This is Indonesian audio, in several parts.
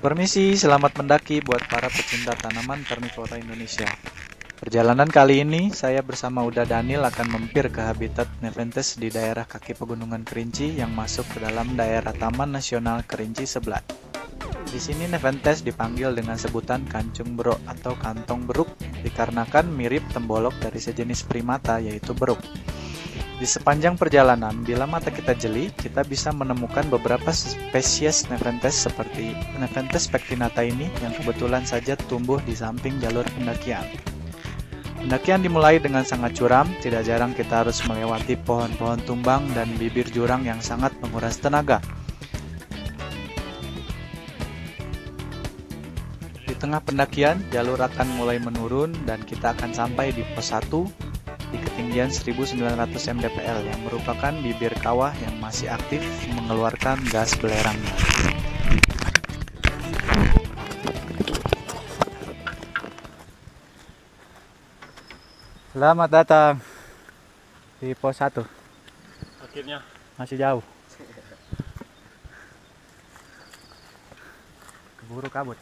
Permisi, selamat mendaki buat para pecinta tanaman karnivora Indonesia. Perjalanan kali ini, saya bersama Uda Daniel akan mampir ke habitat Nepenthes di daerah kaki Pegunungan Kerinci yang masuk ke dalam daerah Taman Nasional Kerinci Seblat. Di sini Nepenthes dipanggil dengan sebutan kancung beruk atau kantong beruk dikarenakan mirip tembolok dari sejenis primata yaitu beruk. Di sepanjang perjalanan, bila mata kita jeli, kita bisa menemukan beberapa spesies Nepenthes seperti Nepenthes pectinata ini yang kebetulan saja tumbuh di samping jalur pendakian. Pendakian dimulai dengan sangat curam, tidak jarang kita harus melewati pohon-pohon tumbang dan bibir jurang yang sangat menguras tenaga. Di tengah pendakian, jalur akan mulai menurun dan kita akan sampai di pos 1 di ketinggian 1900 mdpl yang merupakan bibir kawah yang masih aktif mengeluarkan gas belerangnya. Selamat datang di pos 1. Akhirnya Masih jauh. Keburu kabut.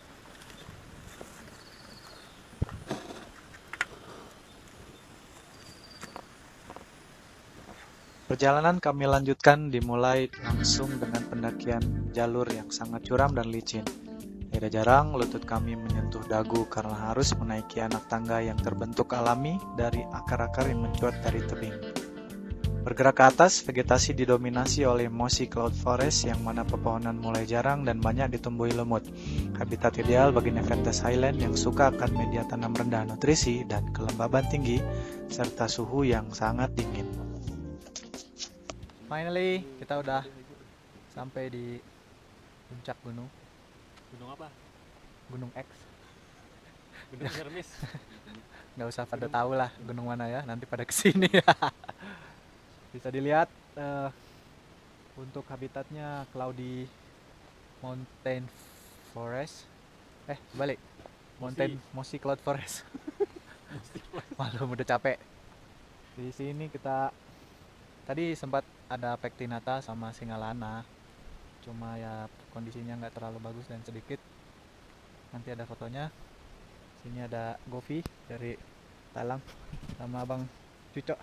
Perjalanan kami lanjutkan dimulai langsung dengan pendakian jalur yang sangat curam dan licin. Tidak jarang lutut kami menyentuh dagu karena harus menaiki anak tangga yang terbentuk alami dari akar-akar yang mencuat dari tebing. Bergerak ke atas, vegetasi didominasi oleh mossy cloud forest yang mana pepohonan mulai jarang dan banyak ditumbuhi lumut. Habitat ideal bagi Nepenthes highland yang suka akan media tanam rendah nutrisi dan kelembaban tinggi serta suhu yang sangat dingin. Finally, kita udah sampai di puncak gunung. gunung apa? Gunung X. Gunung Hermes. Nggak usah pada tahu lah gunung mana ya, nanti pada kesini ya. Bisa dilihat untuk habitatnya cloudy mountain forest. Balik. Mossy cloud forest. Malu udah capek. Di sini kita tadi sempat ada pectinata sama singalana, cuma ya kondisinya nggak terlalu bagus dan sedikit. Nanti ada fotonya. Sini ada Govi dari Talang sama Abang Cucok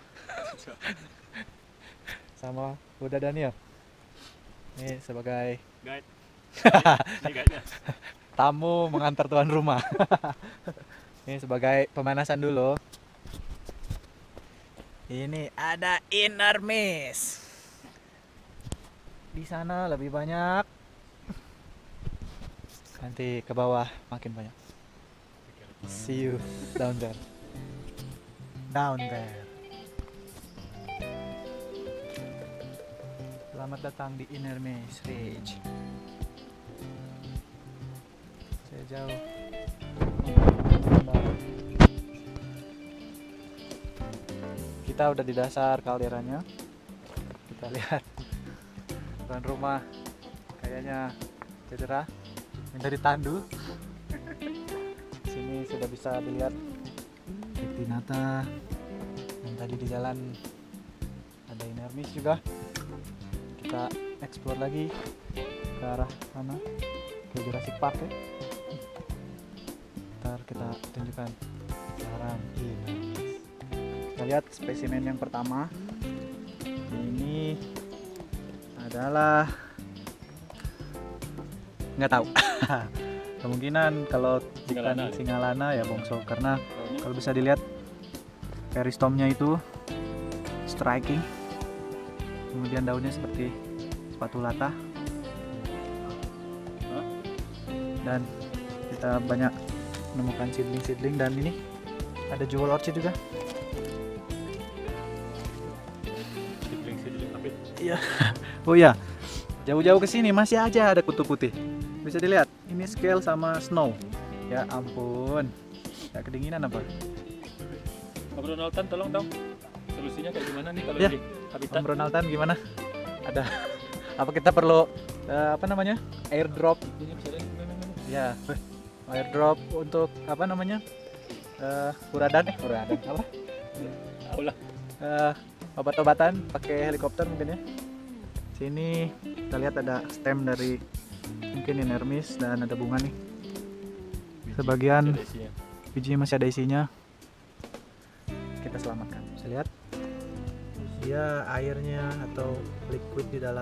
sama Uda Daniel. Ini sebagai Guide. Ini guide-nya. tamu mengantar tuan rumah. Ini sebagai pemanasan dulu. Ini ada inner mist. Di sana lebih banyak. Nanti ke bawah makin banyak. See you down there. Down there. Selamat datang di Inner Mist Ridge. Saya jauh. Kita udah di dasar kalderanya. Kita lihat tuan rumah kayaknya cedera, minta ditandu. Sini sudah bisa dilihat pectinata yang tadi di jalan ada inner mist juga. Kita explore lagi ke arah sana, ke Jurassic Park ya. Ntar kita tunjukkan sekarang inner mist. Kita lihat spesimen yang pertama. Ini adalah nggak tahu. Kemungkinan kalau ikan singalana ya bongso, karena kalau bisa dilihat peristomnya itu striking, kemudian daunnya seperti sepatu lata, dan kita banyak menemukan seedling dan ini ada jewel orchid juga. Seedling tapi Iya. Oh iya, jauh-jauh ke sini masih aja ada kutu putih. Bisa dilihat, ini scale sama snow. Ya ampun, nggak kedinginan apa? Om Ronaldan tolong dong, solusinya kayak gimana nih kalau Ya, di habitat? Om Ronaldan gimana? Ada apa kita perlu apa namanya? Airdrop? Ini bisa deh. Ya, airdrop untuk apa namanya? Kuradan apa? Aulah. Obat-obatan pakai helikopter mungkin ya. Sini kita lihat ada stem dari Mungkin inermis dan ada bunga nih. Sebagian Ada isinya. bijinya masih ada isinya. Kita selamatkan. Bisa lihat dia airnya atau liquid di dalam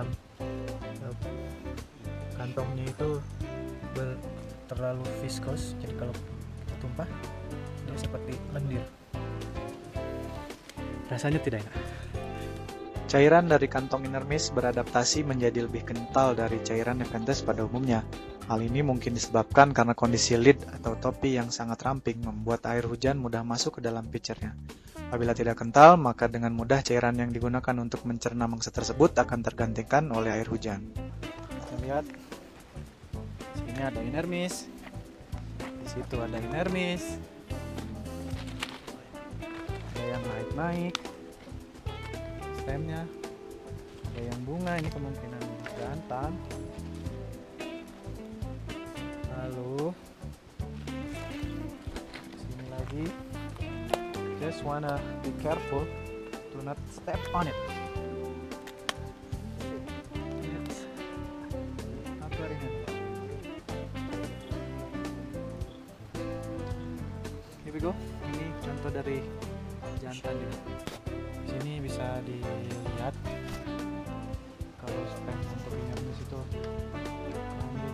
kantongnya itu terlalu viskos, jadi kalau tumpah dia seperti lendir. Rasanya tidak enak. Cairan dari kantong inermis beradaptasi menjadi lebih kental dari cairan Nepenthes pada umumnya. Hal ini mungkin disebabkan karena kondisi lid atau topi yang sangat ramping membuat air hujan mudah masuk ke dalam pitchernya. Apabila tidak kental, maka dengan mudah cairan yang digunakan untuk mencerna mangsa tersebut akan tergantikan oleh air hujan. Kita lihat, sini ada inermis, di situ ada inermis, ada yang naik-naik, stemnya, ada yang bunga, ini kemungkinan jantan. Lalu sini lagi, just wanna be careful to not step on it. It's not very good. Here we go. Ini contoh dari jantan juga. Sini bisa dilihat kalau stem untuk inermis itu lambung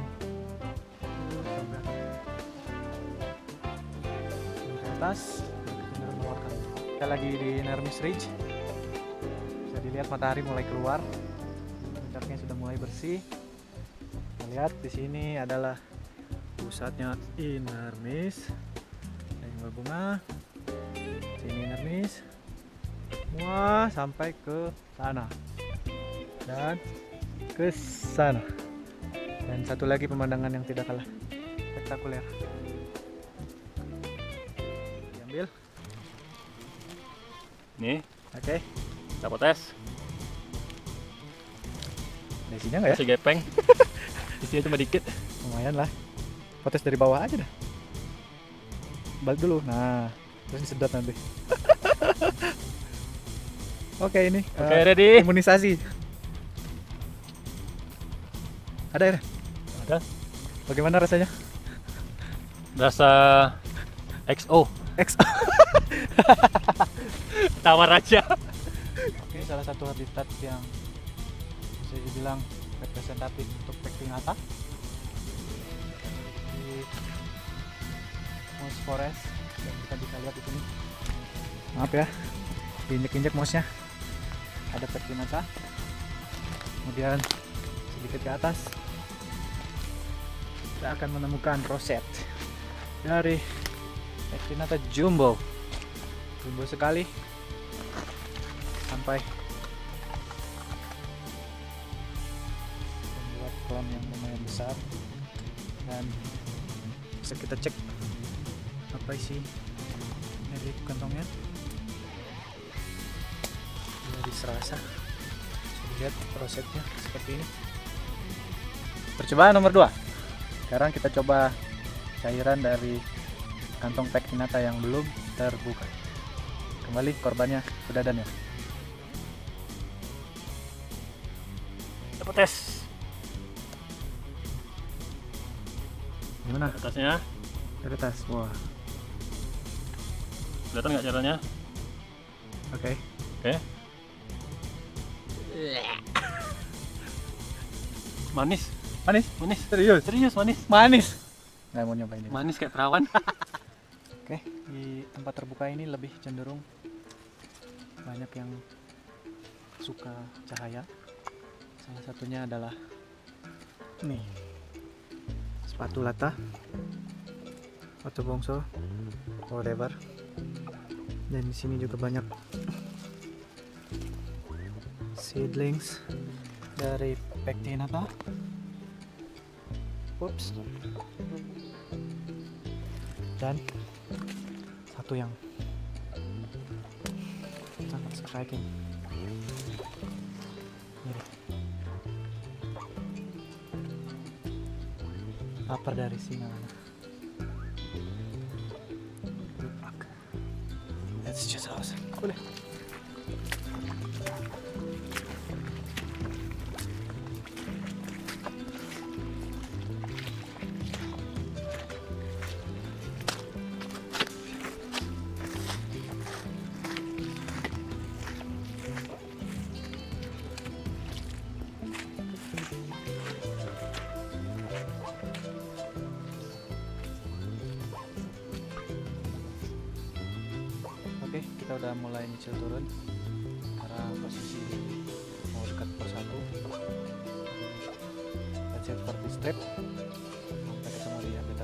ke atas. Kita lagi di inermis ridge. Bisa dilihat matahari mulai keluar, puncaknya sudah mulai bersih. Kita lihat di sini adalah pusatnya inermis yang berbunga. Sini inermis, wah sampai ke sana dan ke sana. Dan satu lagi pemandangan yang tidak kalah spektakuler. Diambil. Nih, Oke. kita potes. Ada isinya nggak ya? Masih gepeng. Isinya cuma dikit. Lumayan lah. Potes dari bawah aja dah. Balik dulu. Nah, terus disedot nanti. Oke, ini. Oke, ready? Imunisasi. Ada ya? Ada. Bagaimana rasanya? Rasa XO. X. Tawar aja. Oke, salah satu habitat yang bisa dibilang representatif untuk pectinata di moss forest yang kita bisa lihat di sini. Maaf ya, diinjek-injek mossnya. Ada pectinata. Kemudian sedikit ke atas kita akan menemukan roset dari pectinata jumbo. Jumbo sekali sampai membuat klon yang lumayan besar, dan bisa kita cek apa isi dari kantongnya. Dari serasa bisa dilihat rosetnya seperti ini. Percobaan nomor 2. Sekarang kita coba cairan dari kantong pectinata yang belum terbuka. Kembali korbannya sudah dan ya. Kita potes. Gimana? Atasnya. Dari atas. Wah. Kelihatan nggak caranya? Oke. Oke. Manis. Manis? Manis. Serius? Serius manis. Manis. Nggak mau nyobain ini. Manis kayak perawan. Oke, di tempat terbuka ini lebih cenderung banyak yang suka cahaya. Salah satunya adalah nih, sepatu lata atau bongso, whatever. Dan di sini juga banyak seedlings dari pectinata. Oops. Dan satu yang sangat striking. Ini lapar dari singa. That's just awesome. Boleh. kita udah mulai nyicil turun karena posisi mau dekat pos 1. Kita cek party strip sampai ketemu di habitat